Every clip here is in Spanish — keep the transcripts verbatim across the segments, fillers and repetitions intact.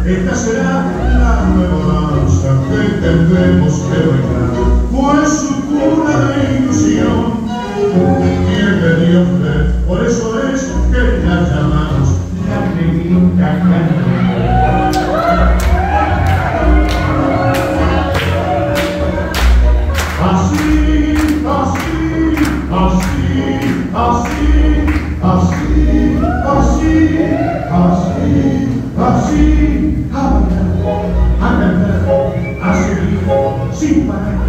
esta será la nueva danza que tendremos que bailar, pues su cuna de ilusión tiene Dios ver, por eso es que la llamamos la negrita candona. Así, así, así, así, así, así, así, así, a bailar, a cantar, a seguir sin parar.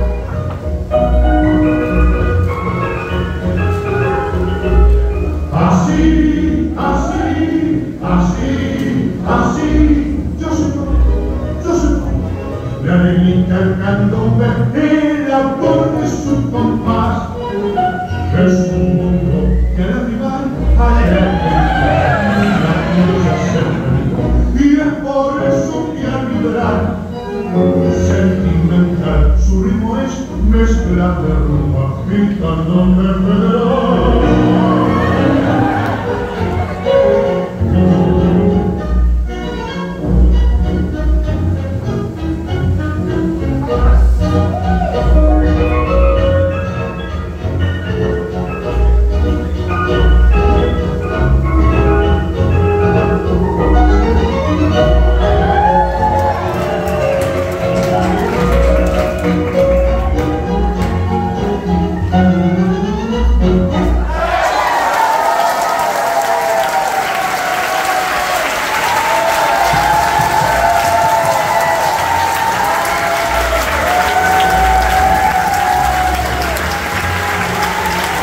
Así, así, así, así, yo soy, yo soy, la negrita el candombe.